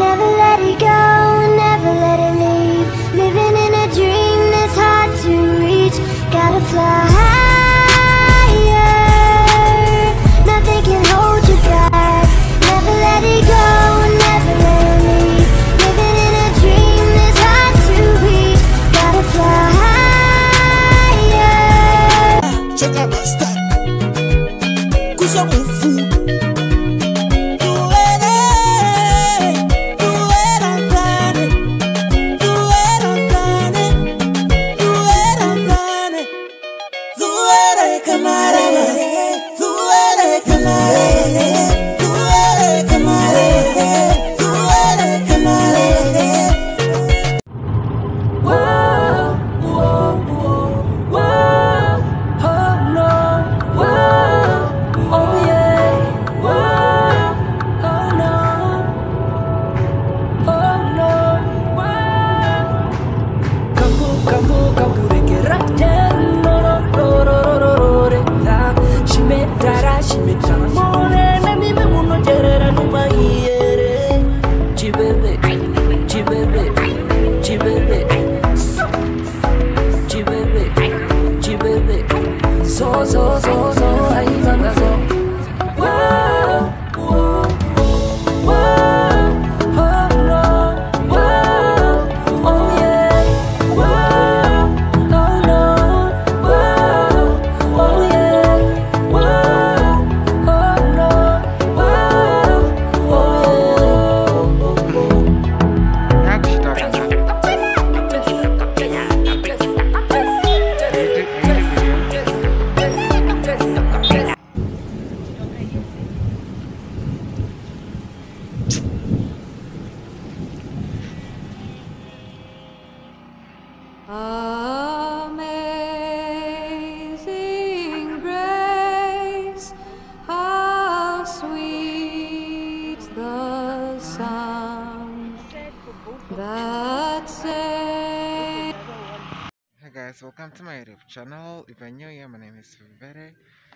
Never let it go, never let it leave. Living in a dream that's hard to reach. Gotta fly higher, nothing can hold you back. Never let it go, never let it leave. Living in a dream that's hard to reach. Gotta fly higher. Check out my style. Cause I'm a fool. Amazing grace, how sweet the sound that saved. Hi guys, welcome to my YouTube channel. If you're new here, my name is Vere.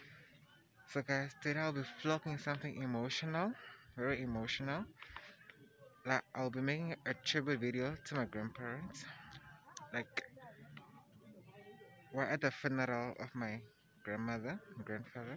So guys, today I'll be vlogging something emotional, very emotional. Like I'll be making a tribute video to my grandparents. Like we're at the funeral of my grandmother and grandfather.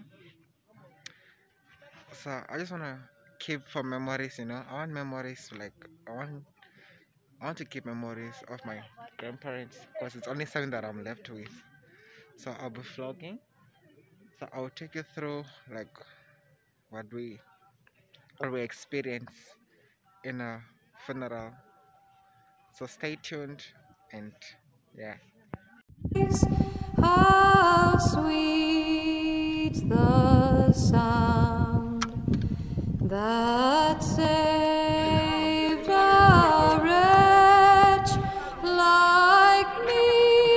So I just wanna keep for memories, you know. I want memories, like I want to keep memories of my grandparents because it's only something that I'm left with. So I'll be vlogging. So I'll take you through like what we experience in a funeral. So stay tuned and yeah. How sweet the sound that saved a wretch like me.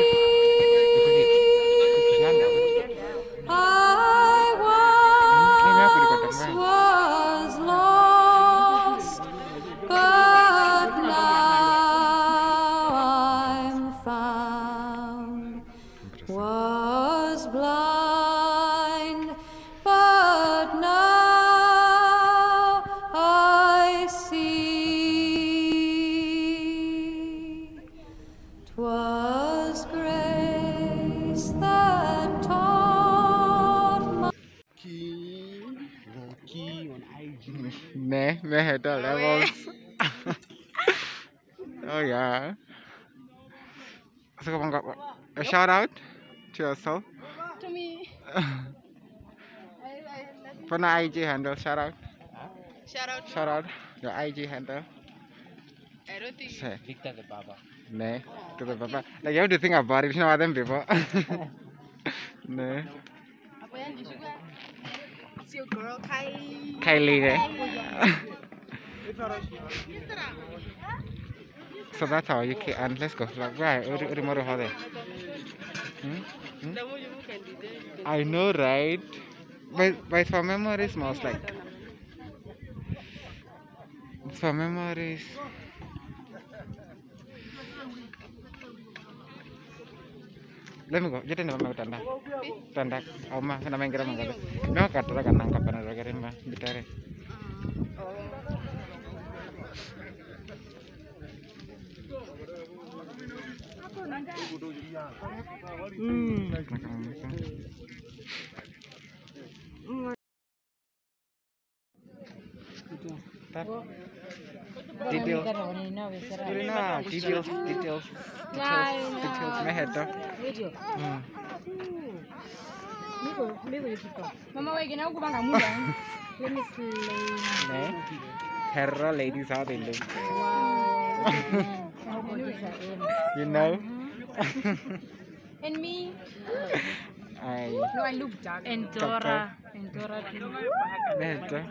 I once was lost, but now I'm found. Was blind, but now I see. 'Twas grace that taught my Key on IG. Nah, me had the levels. Oh yeah. So come on, a shout out to yourself. To me. For the IG handle, shout out. Shout out. Shout out your IG handle. I don't think. Say, Victor the Baba. nah, to the papa. Like you have to think about it. You know what them people. Nah, Apa yang disuka? It's your girl Kylie. Kylie. So that's how you can. And let's go. Like right, tomorrow how there. I know, right? But for memories, most like. For memories. Let me go. Jadi nama aku tanda. Oma, nama yang kira mangga. Nama kata kan nangkap kan ada kirim bah, bitare. Details. My head though. Mama, we're gonna go back. Let me see. Hello, ladies, how they look? Wow. You know? And me? No, I look dark. And Dora. Mehta.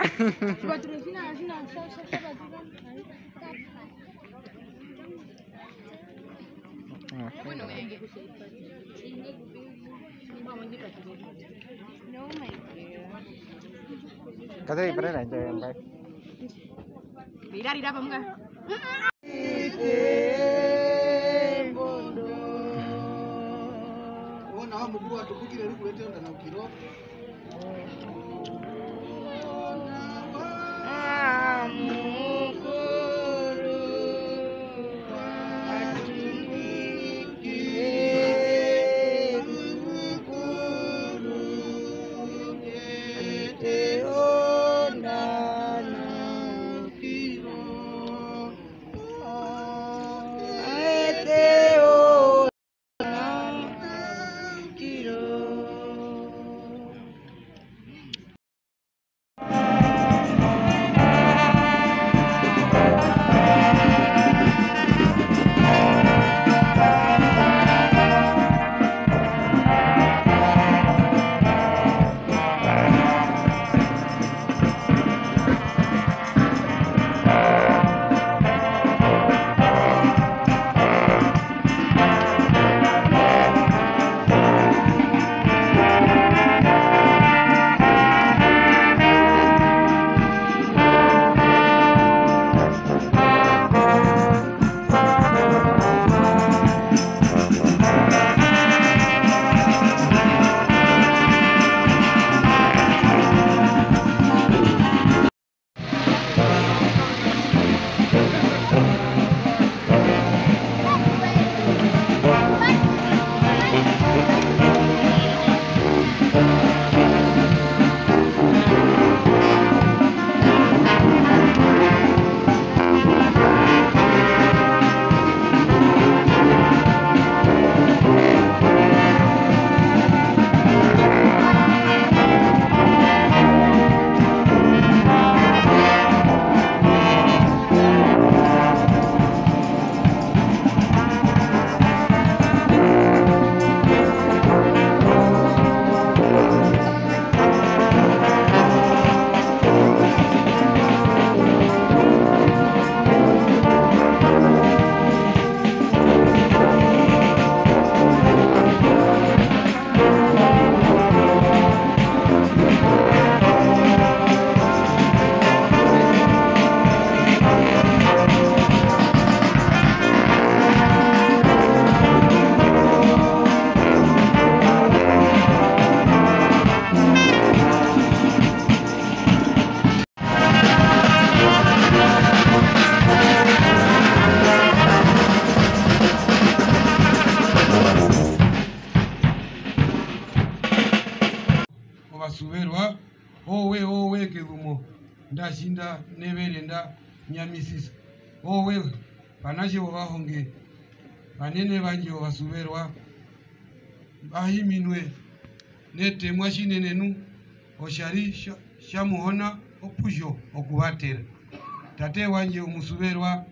No, my dear. Kata di pernah aja yang baik. Mira, mira, vamos a. Basuberwa owe kegumo ndashinda neberenda nyamisisa owe banaje bahonge banene banje basuberwa bahiminwe netemwa shinenenu oshari shamuhona opujo okubatera tate wanje umusuberwa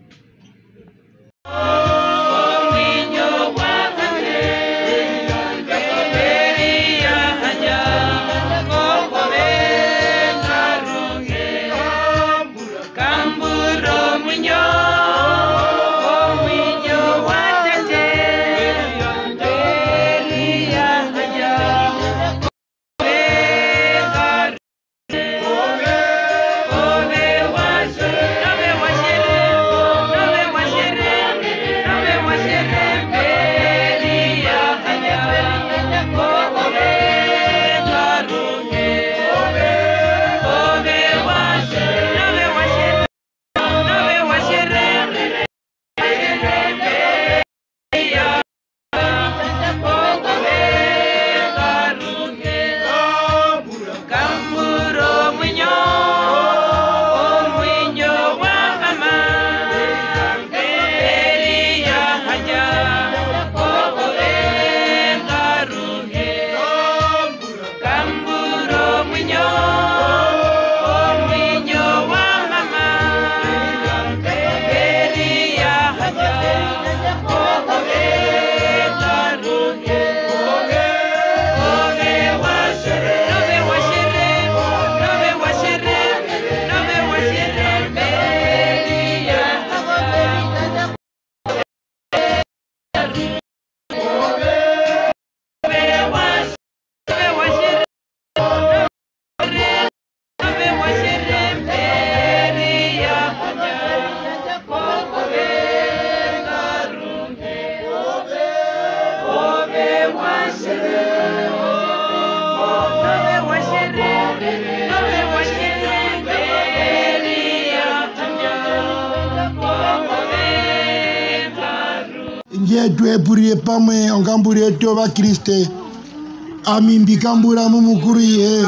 Njetwe purie pamwe ongamburie toba Kriste amimbi kambura mumukuru ye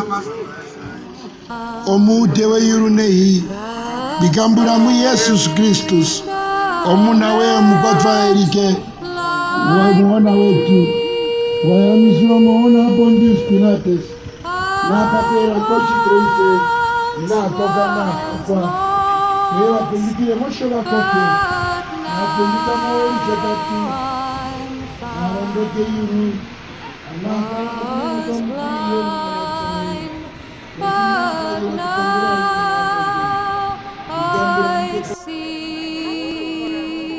omu dewe yurunehi bikambura mu Jesus Kristus omu nawe mukatwa erike wa mwana wetu wa yamisiro muona Pontius Pilates na kapera kochi kroite na kogana kwa yewa pendikile mosho la koke na pendika mawe jatati na rondoke yuru na but now I see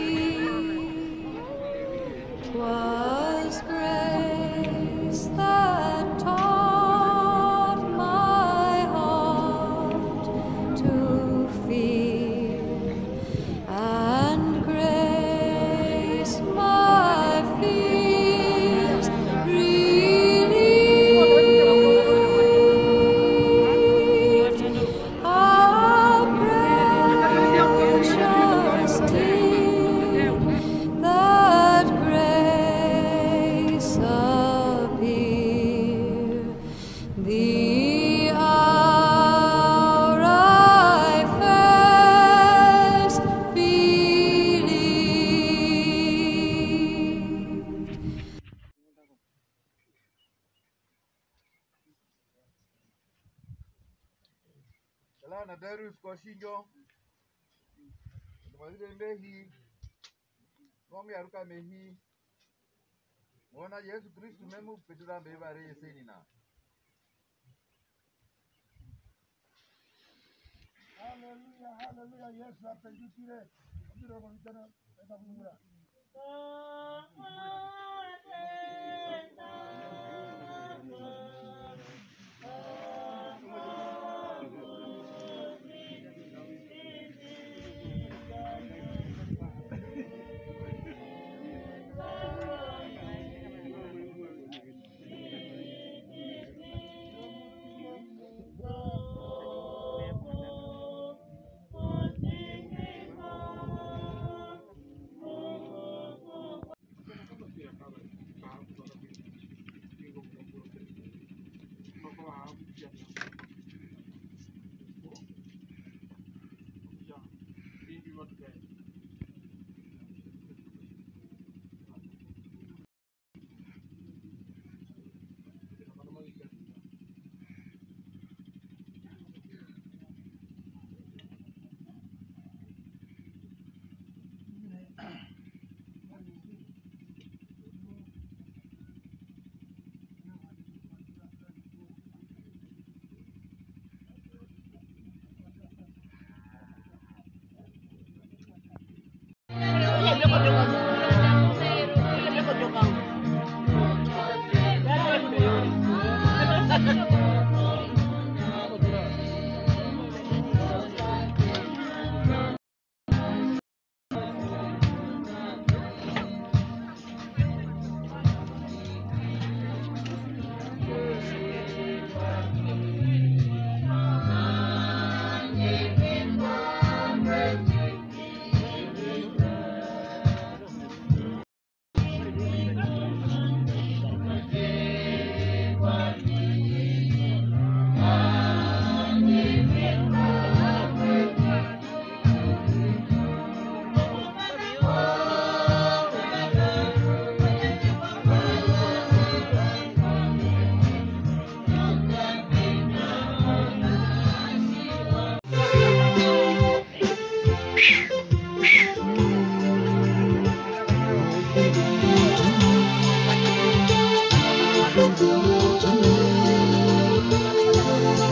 'twas grace that taught my heart to fear, and grace my fears relieved. A precious deed that grace appear, the hour I first believed. Elana Darius Koshinjo, Mwazile Mbehi, Konge Aruka Mehi, Mwana Yesu Kristu memu petula mbeba reye senina. Hallelujah, hallelujah, Yesu apendukire ndiro mtana etabumura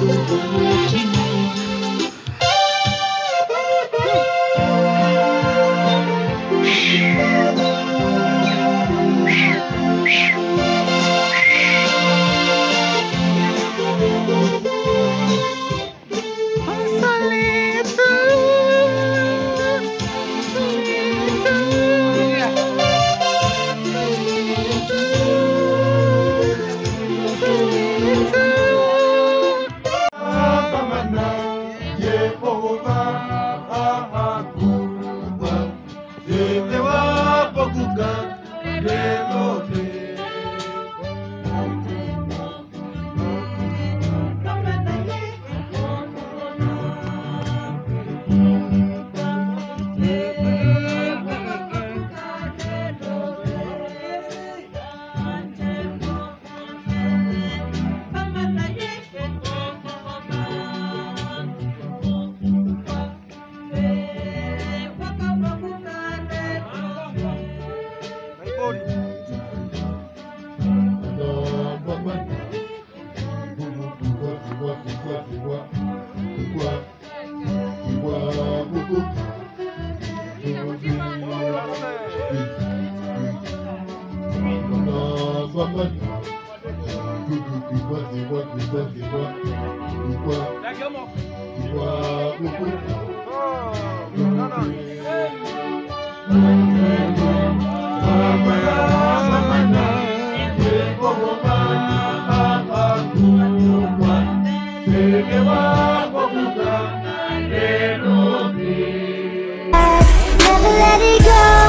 Never let it go.